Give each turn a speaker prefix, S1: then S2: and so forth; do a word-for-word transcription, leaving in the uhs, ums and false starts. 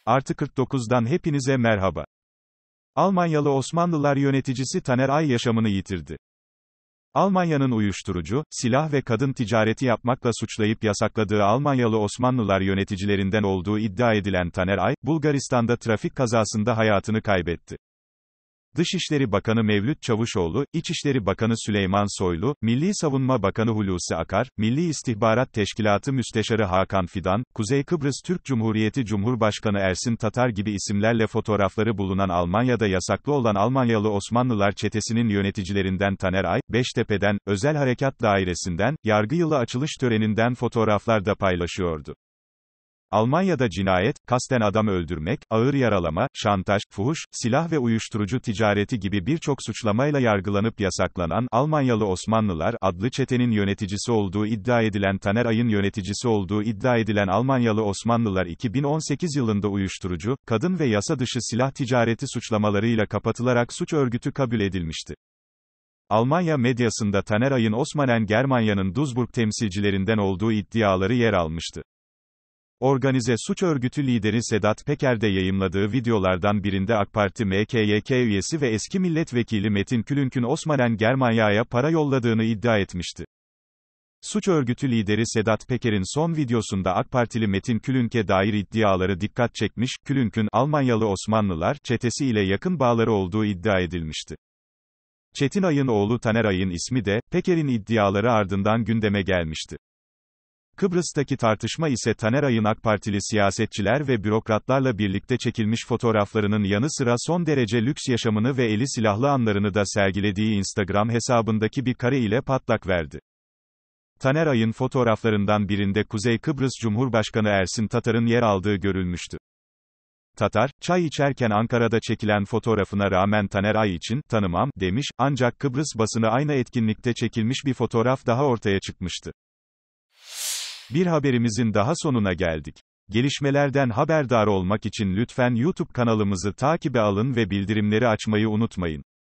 S1: Artı kırk dokuzdan hepinize merhaba. Almanyalı Osmanlılar yöneticisi Taner Ay yaşamını yitirdi. Almanya'nın uyuşturucu, silah ve kadın ticareti yapmakla suçlayıp yasakladığı Almanyalı Osmanlılar yöneticilerinden olduğu iddia edilen Taner Ay, Bulgaristan'da trafik kazasında hayatını kaybetti. Dışişleri Bakanı Mevlüt Çavuşoğlu, İçişleri Bakanı Süleyman Soylu, Milli Savunma Bakanı Hulusi Akar, Milli İstihbarat Teşkilatı Müsteşarı Hakan Fidan, Kuzey Kıbrıs Türk Cumhuriyeti Cumhurbaşkanı Ersin Tatar gibi isimlerle fotoğrafları bulunan Almanya'da yasaklı olan Almanyalı Osmanlılar çetesinin yöneticilerinden Taner Ay, Beştepe'den, Özel Harekat Dairesi'nden, yargı yılı açılış töreninden fotoğraflar da paylaşıyordu. Almanya'da cinayet, kasten adam öldürmek, ağır yaralama, şantaj, fuhuş, silah ve uyuşturucu ticareti gibi birçok suçlamayla yargılanıp yasaklanan Almanyalı Osmanlılar adlı çetenin yöneticisi olduğu iddia edilen Taner Ay'ın yöneticisi olduğu iddia edilen Almanyalı Osmanlılar iki bin on sekiz yılında uyuşturucu, kadın ve yasa dışı silah ticareti suçlamalarıyla kapatılarak suç örgütü kabul edilmişti. Almanya medyasında Taner Ay'ın Osmanen Germanya'nın Duisburg temsilcilerinden olduğu iddiaları yer almıştı. Organize suç örgütü lideri Sedat Peker'de yayımladığı videolardan birinde AK Parti M K Y K üyesi ve eski milletvekili Metin Külünk'ün Osmanen Germanya'ya para yolladığını iddia etmişti. Suç örgütü lideri Sedat Peker'in son videosunda AK Partili Metin Külünk'e dair iddiaları dikkat çekmiş, Külünk'ün Almanyalı Osmanlılar çetesi ile yakın bağları olduğu iddia edilmişti. Çetin Ay'ın oğlu Taner Ay'ın ismi de, Peker'in iddiaları ardından gündeme gelmişti. Kıbrıs'taki tartışma ise Taner Ay'ın AK Partili siyasetçiler ve bürokratlarla birlikte çekilmiş fotoğraflarının yanı sıra son derece lüks yaşamını ve eli silahlı anlarını da sergilediği Instagram hesabındaki bir kare ile patlak verdi. Taner Ay'ın fotoğraflarından birinde Kuzey Kıbrıs Cumhurbaşkanı Ersin Tatar'ın yer aldığı görülmüştü. Tatar, çay içerken Ankara'da çekilen fotoğrafına rağmen Taner Ay için, tanımam, demiş, ancak Kıbrıs basını aynı etkinlikte çekilmiş bir fotoğraf daha ortaya çıkmıştı. Bir haberimizin daha sonuna geldik. Gelişmelerden haberdar olmak için lütfen YouTube kanalımızı takibe alın ve bildirimleri açmayı unutmayın.